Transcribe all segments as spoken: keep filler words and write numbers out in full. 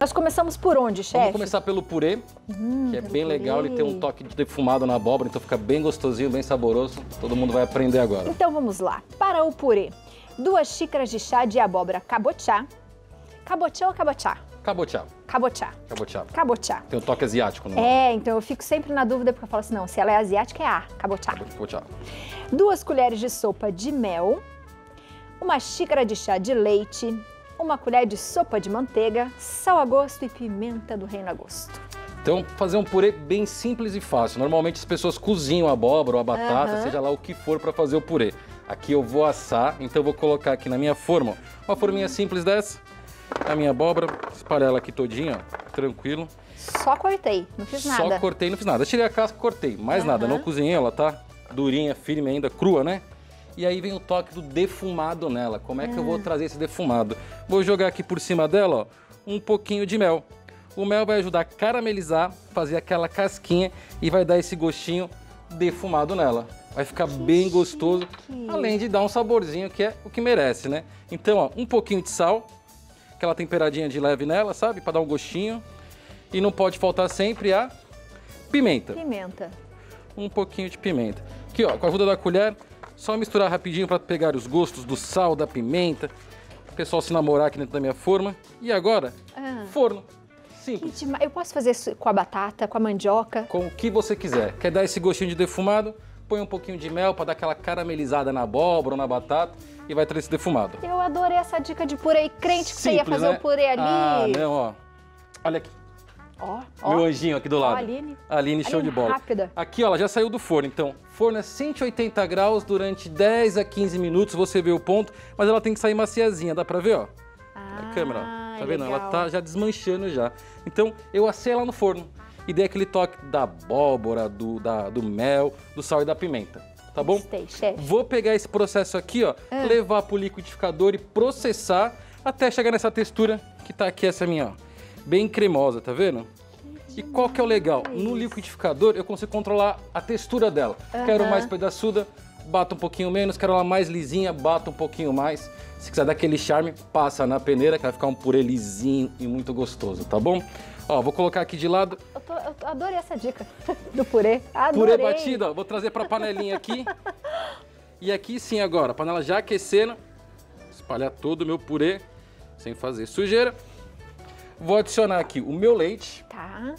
Nós começamos por onde, chefe? Vamos começar pelo purê, hum, que é bem purê. legal. Ele tem um toque de defumado na abóbora, então fica bem gostosinho, bem saboroso. Todo mundo vai aprender agora. Então vamos lá. Para o purê, duas xícaras de chá de abóbora cabochá. Cabochá ou cabochá? Cabochá. Cabochá. Cabochá. Cabochá. Tem um toque asiático no nome. É, então eu fico sempre na dúvida porque eu falo assim, não, se ela é asiática é A, cabochá. Cabochá. Duas colheres de sopa de mel, uma xícara de chá de leite, uma colher de sopa de manteiga, sal a gosto e pimenta do reino a gosto. Então, fazer um purê bem simples e fácil. Normalmente as pessoas cozinham a abóbora ou a batata, Aham. seja lá o que for para fazer o purê. Aqui eu vou assar, então eu vou colocar aqui na minha forma, ó, uma forminha simples dessa, a minha abóbora, espalhar ela aqui todinha, ó, tranquilo. Só cortei, não fiz nada. Só cortei, não fiz nada. Tirei a casca, cortei, mais Aham. nada, não cozinhei ela, tá? Durinha, firme ainda, crua, né? E aí vem o toque do defumado nela. Como é que eu vou trazer esse defumado? Vou jogar aqui por cima dela, ó, um pouquinho de mel. O mel vai ajudar a caramelizar, fazer aquela casquinha e vai dar esse gostinho defumado nela. Vai ficar bem gostoso, além de dar um saborzinho que é o que merece, né? Então, ó, um pouquinho de sal, aquela temperadinha de leve nela, sabe? Para dar um gostinho. E não pode faltar sempre a pimenta. Pimenta. Um pouquinho de pimenta. Aqui, ó, com a ajuda da colher, só misturar rapidinho para pegar os gostos do sal, da pimenta. O pessoal se namorar aqui dentro da minha forma. E agora, Ah. forno. Que Simples. demais. Eu posso fazer isso com a batata, com a mandioca? Com o que você quiser. Quer dar esse gostinho de defumado? Põe um pouquinho de mel para dar aquela caramelizada na abóbora ou na batata e vai trazer esse defumado. Eu adorei essa dica de purê. E crente que você ia Simples, fazer né? o purê ali. Ah, não, ó. Olha aqui. Ó, ó. Meu anjinho aqui do lado. Ó, Aline. Aline, show Aline, de bola. rápida. Aqui, ó, ela já saiu do forno. Então, forno é cento e oitenta graus durante dez a quinze minutos. Você vê o ponto, mas ela tem que sair maciazinha. Dá pra ver, ó? Ah, A câmera, ó. Tá vendo? legal. Ela tá já desmanchando já. Então, eu assei ela no forno e dei aquele toque da abóbora, do, da, do mel, do sal e da pimenta. Tá bom? Gostei, chefe. Vou pegar esse processo aqui, ó, Ah. levar pro liquidificador e processar até chegar nessa textura que tá aqui, essa minha, ó, bem cremosa, tá vendo? E qual que é o legal? No liquidificador eu consigo controlar a textura dela. Quero Aham. mais pedaçuda, bato um pouquinho menos. Quero ela mais lisinha, bato um pouquinho mais. Se quiser dar aquele charme, passa na peneira que vai ficar um purê lisinho e muito gostoso, tá bom? Ó, vou colocar aqui de lado. Eu, tô, eu adorei essa dica do purê. Adorei. Purê batido, ó, vou trazer pra panelinha aqui. E aqui sim agora, a panela já aquecendo. Espalhar todo o meu purê, sem fazer sujeira. Vou adicionar aqui o meu leite, Tá.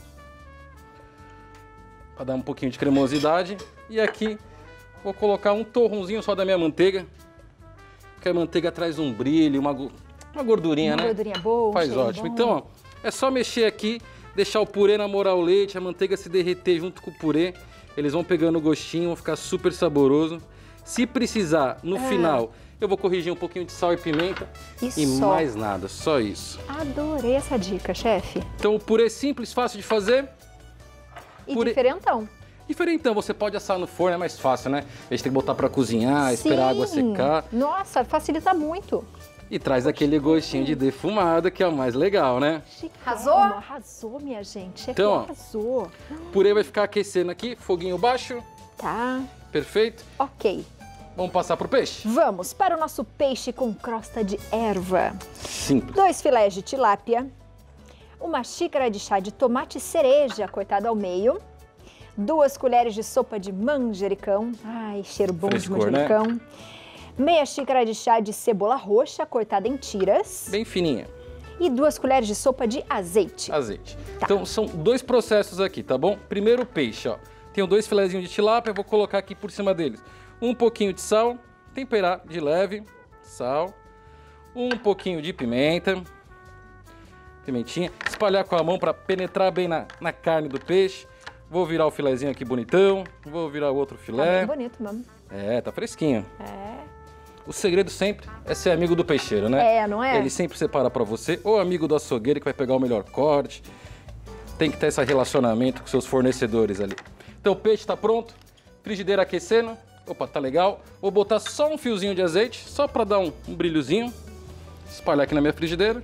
para dar um pouquinho de cremosidade. E aqui vou colocar um torrãozinho só da minha manteiga. Porque a manteiga traz um brilho, uma, go- uma gordurinha, Uma né? gordurinha boa, um Faz cheiro ótimo. bom. Então, ó, é só mexer aqui, deixar o purê namorar o leite, a manteiga se derreter junto com o purê. Eles vão pegando o gostinho, vão ficar super saboroso. Se precisar, no Ah. final, eu vou corrigir um pouquinho de sal e pimenta. E E só. mais nada, só isso. Adorei essa dica, chefe. Então, o purê simples, fácil de fazer. E Purê- diferentão. Diferentão, você pode assar no forno, é mais fácil, né? A gente tem que botar pra cozinhar, esperar a água Sim. secar. Nossa, facilita muito. E traz aquele gostinho de defumado, que é o mais legal, né? Arrasou? Arrasou, minha gente. Chefe, Então, ó. arrasou. O purê vai ficar aquecendo aqui, foguinho baixo, Tá, perfeito. ok. Vamos passar pro peixe? Vamos para o nosso peixe com crosta de erva. Simples. Dois filés de tilápia, uma xícara de chá de tomate cereja cortado ao meio, duas colheres de sopa de manjericão, ai, cheiro bom Frescor, de manjericão, meia xícara de chá de cebola roxa cortada em tiras Bem fininha, e duas colheres de sopa de azeite. azeite. Tá. Então, são dois processos aqui, tá bom? Primeiro o peixe, ó. Tenho dois filezinhos de tilápia, vou colocar aqui por cima deles um pouquinho de sal, temperar de leve, sal, um pouquinho de pimenta, pimentinha, espalhar com a mão para penetrar bem na, na carne do peixe. Vou virar o filezinho aqui bonitão, vou virar o outro Tá filé. bem bonito mesmo. É, tá fresquinho. É. O segredo sempre é ser amigo do peixeiro, né? É, não é? Ele sempre separa pra você, ou amigo do açougueiro que vai pegar o melhor corte. Tem que ter esse relacionamento com seus fornecedores ali. Então o peixe tá pronto, frigideira aquecendo. Opa, tá legal. Vou botar só um fiozinho de azeite, só pra dar um, um brilhozinho. Espalhar aqui na minha frigideira.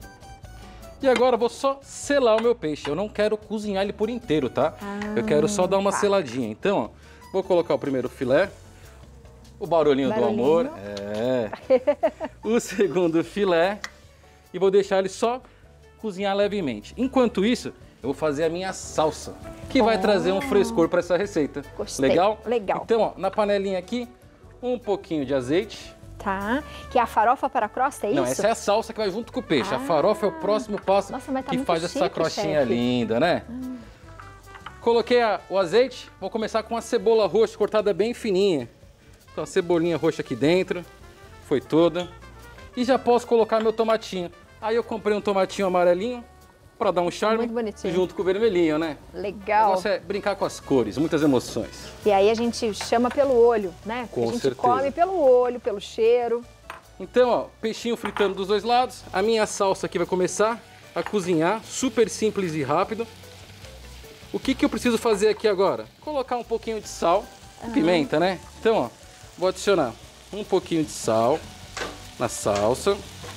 E agora eu vou só selar o meu peixe. Eu não quero cozinhar ele por inteiro, tá? Ah, eu quero só dar uma tá. seladinha. Então, ó, vou colocar o primeiro filé. O barulhinho, Barulhinho. do amor. É. O segundo filé. E vou deixar ele só cozinhar levemente. Enquanto isso, eu vou fazer a minha salsa, que vai trazer um frescor para essa receita. Gostei. Legal? Legal. Então, ó, na panelinha aqui, um pouquinho de azeite. Tá, que é a farofa para a crosta, é isso? Não, essa é a salsa que vai junto com o peixe. Ah. A farofa é o próximo passo. Nossa, mas tá que muito faz essa chique, crostinha chefe. linda, né? Hum. Coloquei a, o azeite, vou começar com a cebola roxa cortada bem fininha. Então, a cebolinha roxa aqui dentro, foi toda. E já posso colocar meu tomatinho. Aí eu comprei um tomatinho amarelinho para dar um charme. Muito bonitinho. Junto com o vermelhinho, né? Legal. O negócio é brincar com as cores, muitas emoções. E aí a gente chama pelo olho, né? Com a gente certeza. come pelo olho, pelo cheiro. Então, ó, peixinho fritando dos dois lados. A minha salsa aqui vai começar a cozinhar, super simples e rápido. O que que eu preciso fazer aqui agora? Colocar um pouquinho de sal e pimenta, né? Então, ó, vou adicionar um pouquinho de sal na salsa.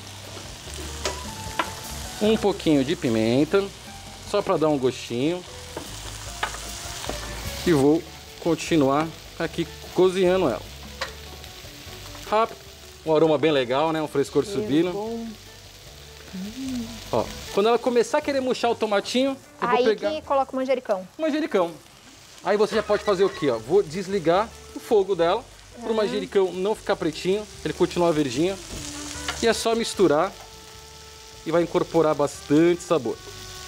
Um pouquinho de pimenta, só para dar um gostinho. E vou continuar aqui cozinhando ela. Rápido, um aroma bem legal, né? Um frescor subindo. Bom. Ó, quando ela começar a querer murchar o tomatinho, eu Aí vou pegar que coloca o manjericão. o manjericão. Aí você já pode fazer o quê? Ó? Vou desligar o fogo dela para o manjericão não ficar pretinho, ele continuar verdinho. E é só misturar e vai incorporar bastante sabor.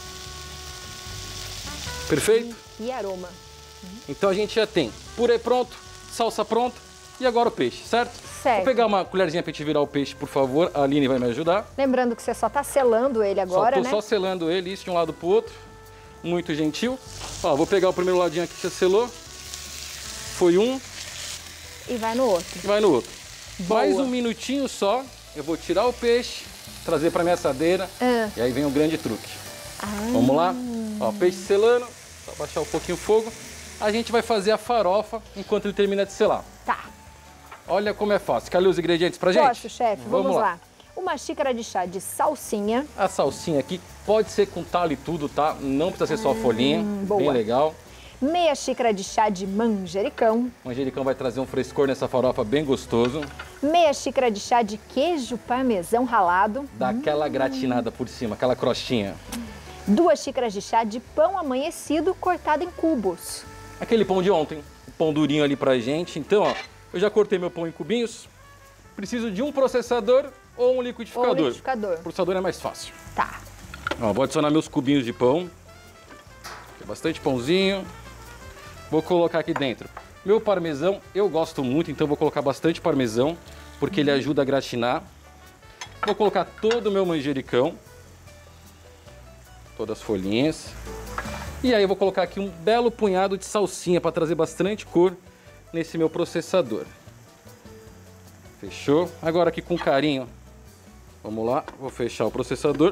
Perfeito? E aroma. Então a gente já tem purê pronto, salsa pronta e agora o peixe, certo? Certo. Vou pegar uma colherzinha para gente virar o peixe, por favor. A Aline vai me ajudar. Lembrando que você só tá selando ele agora, só tô né? só selando ele, isso de um lado pro outro. Muito gentil. Ó, vou pegar o primeiro ladinho aqui que você selou. Foi um E vai no outro. e vai no outro. Boa. Mais um minutinho só, eu vou tirar o peixe, trazer para minha assadeira Ah. e aí vem o grande truque. Ah. Vamos lá? Ó, peixe selando, só baixar um pouquinho o fogo. A gente vai fazer a farofa enquanto ele termina de selar. Tá. Olha como é fácil. Quer ler os ingredientes pra gente? Posso, chefe? Vamos, lá. Uma xícara de chá de salsinha. A salsinha aqui pode ser com talo e tudo, tá? Não precisa ser só a folhinha. boa. Bem legal. Meia xícara de chá de manjericão. O manjericão vai trazer um frescor nessa farofa bem gostoso. Meia xícara de chá de queijo parmesão ralado. Dá aquela gratinada por cima, aquela crostinha. Duas xícaras de chá de pão amanhecido cortado em cubos. Aquele pão de ontem, o pão durinho ali pra gente. Então, ó, eu já cortei meu pão em cubinhos. Preciso de um processador ou um liquidificador. Ou liquidificador. O processador é mais fácil. Tá. Ó, vou adicionar meus cubinhos de pão. Tem bastante pãozinho. Vou colocar aqui dentro meu parmesão. Eu gosto muito, então vou colocar bastante parmesão, porque ele ajuda a gratinar. Vou colocar todo o meu manjericão. Todas as folhinhas. E aí eu vou colocar aqui um belo punhado de salsinha para trazer bastante cor nesse meu processador. Fechou? Agora aqui com carinho. Vamos lá, vou fechar o processador.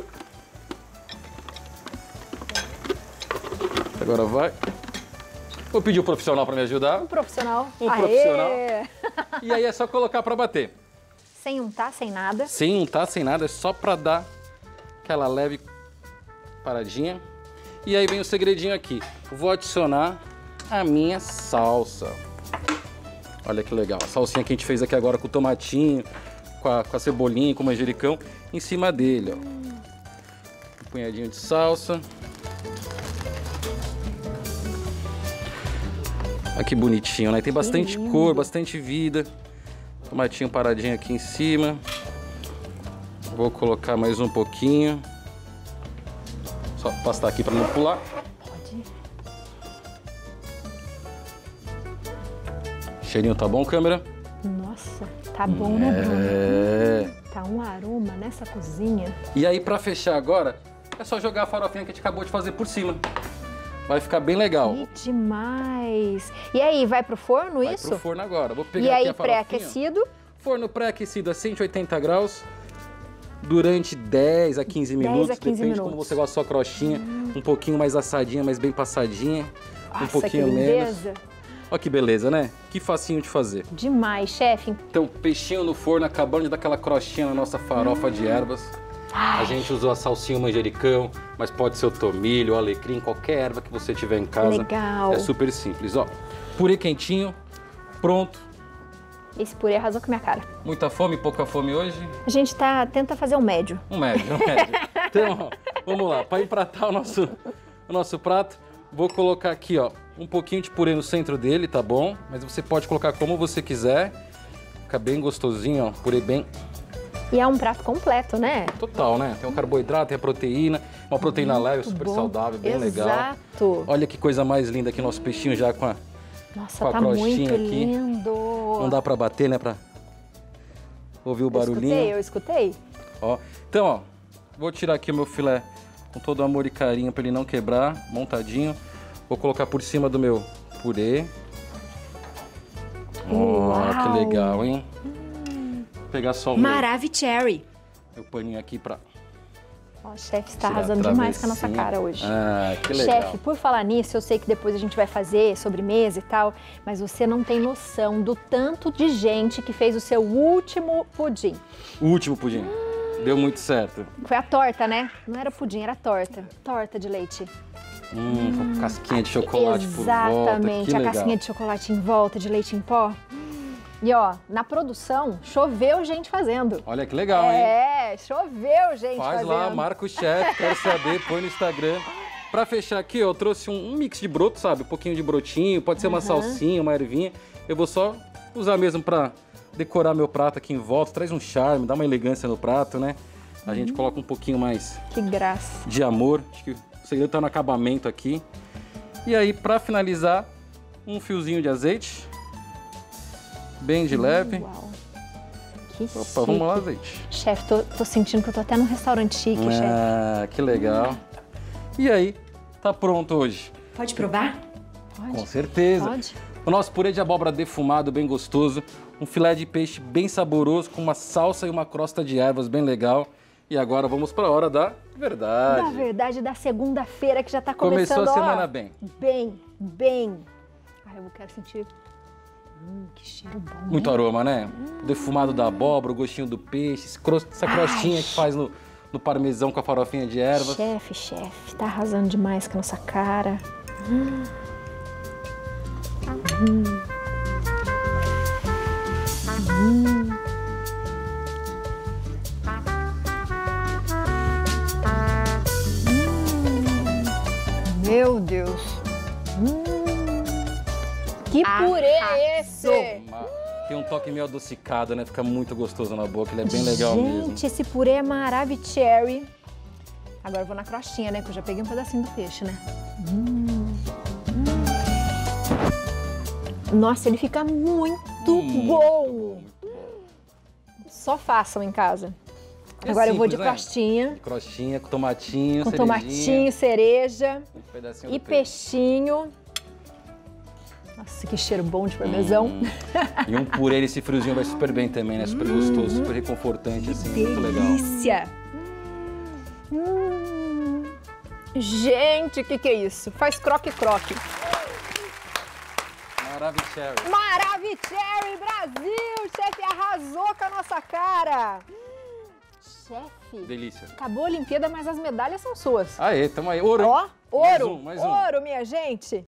Agora vai. Vou pedir um profissional para me ajudar. Um profissional. Um Aê! profissional. E aí é só colocar para bater. Sem untar, sem nada. Sem untar, sem nada, é só para dar aquela leve paradinha. E aí vem o segredinho aqui. Vou adicionar a minha salsa. Olha que legal. A salsinha que a gente fez aqui agora com o tomatinho, com a, com a cebolinha, com o manjericão em cima dele, ó. Um punhadinho de salsa. Olha que bonitinho, né? Tem bastante lindo. cor, bastante vida. Tomatinho paradinho aqui em cima. Vou colocar mais um pouquinho. Só pastar aqui para não pular. Pode. Cheirinho tá bom, câmera? Nossa, tá bom, né, Bruno? É. Tá um aroma nessa cozinha. E aí, para fechar agora, é só jogar a farofinha que a gente acabou de fazer por cima. Vai ficar bem legal. Que demais! E aí, vai pro forno Vai isso? pro forno agora. Vou pegar E aqui aí, a farofinha. pré-aquecido? Forno pré-aquecido a cento e oitenta graus. Durante dez a quinze minutos, a quinze depende de minutos. como você gosta da sua crostinha. Hum. Um pouquinho mais assadinha, mas bem passadinha. um Nossa, pouquinho que menos. lindeza! Olha que beleza, né? Que facinho de fazer. Demais, chefe. Então, peixinho no forno, acabando de dar aquela crostinha na nossa farofa hum. de ervas. Ai. A gente usou a salsinha, o manjericão, mas pode ser o tomilho, o alecrim, qualquer erva que você tiver em casa. Legal. É super simples, ó. Purê quentinho, pronto. Esse purê arrasou com a minha cara. Muita fome, pouca fome hoje? A gente tá, tenta fazer um médio. Um médio, um médio. Então, ó, Vamos lá, para empratar o nosso, o nosso prato, vou colocar aqui, ó, um pouquinho de purê no centro dele, tá bom? Mas você pode colocar como você quiser. Fica bem gostosinho, ó, purê bem... E é um prato completo, né? Total, né? Tem um carboidrato, tem a proteína, uma proteína leve, super bom. saudável, bem Exato. legal. Exato. Olha que coisa mais linda aqui, nosso peixinho já com a, Nossa, com a tá crostinha muito aqui. lindo. Não dá pra bater, né? Pra ouvir o barulhinho. Eu escutei, eu escutei. Ó, então, ó, vou tirar aqui o meu filé com todo amor e carinho para ele não quebrar, montadinho. Vou colocar por cima do meu purê. Ó, que legal, hein? Hum. Vou pegar só o meu, Maravicherry. meu paninho aqui para... Ó, o chefe está tirar a arrasando demais com a nossa travessinha. cara hoje. Ah, que legal. Chefe, por falar nisso, eu sei que depois a gente vai fazer sobremesa e tal, mas você não tem noção do tanto de gente que fez o seu último pudim. O último pudim. Deu muito certo. Foi a torta, né? Não era pudim, era torta. Torta de leite. Hum, com casquinha de chocolate por volta. Exatamente, Que a legal. casquinha de chocolate em volta, de leite em pó. E ó, na produção, choveu gente fazendo. Olha que legal, hein? É, choveu gente Faz fazendo. lá, marca o chefe, quero saber, põe no Instagram. Pra fechar aqui, ó, eu trouxe um, um mix de broto, sabe? Um pouquinho de brotinho, pode ser uma Uhum. salsinha, uma ervinha. Eu vou só usar mesmo pra decorar meu prato aqui em volta. Traz um charme, dá uma elegância no prato, né? A gente Uhum. coloca um pouquinho mais Que graça. de amor. Acho que o segredo tá no acabamento aqui. E aí, pra finalizar, um fiozinho de azeite. Bem de leve. Uau. Que Opa, chique. vamos lá, azeite. Chefe, tô, tô sentindo que eu tô até num restaurante chique, chefe. Ah, que legal. E aí, tá pronto hoje. Pode provar? Com Pode? certeza. Pode? O nosso purê de abóbora defumado, bem gostoso. Um filé de peixe bem saboroso, com uma salsa e uma crosta de ervas bem legal. E agora vamos para a hora da verdade. Da verdade, da segunda-feira que já tá começando, Começou a ó, semana bem. Bem, bem. Ai, eu quero sentir... Hum, que cheiro bom, Muito hein? aroma, né? O defumado da abóbora, o gostinho do peixe, esse cros- essa crostinha Ai. que faz no, no parmesão com a farofinha de ervas. Chefe, chefe, tá arrasando demais com a nossa cara. Hum. Hum. Hum. Hum. Meu Deus. Hum. Que purê é esse? Uma- Tem um toque meio adocicado, né? Fica muito gostoso na boca, ele é bem legal Gente, mesmo. esse purê é Maravicherry. Agora eu vou na crostinha, né? Que eu já peguei um pedacinho do peixe, né? Hum. Hum. Nossa, ele fica muito Hum, bom. muito bom. Só façam em casa. É Agora eu vou de simples, né? crostinha, Crostinha com tomatinho, com cerejinha, tomatinho, cereja um pedacinho e do peixe. peixinho. Nossa, que cheiro bom de parmesão. Hum. E um purê nesse friozinho vai super bem também, né? Super gostoso, super reconfortante, assim, muito legal. Delícia! Hum. Gente, o que, que é isso? Faz croque-croque. Maravicherry. Maravicherry Brasil! O chefe arrasou com a nossa cara! Chefe, Delícia. acabou a Olimpíada, mas as medalhas são suas. Aê, tamo aí. Ouro, hein? Ó, Mais ouro! um, mais um. Ouro, minha gente!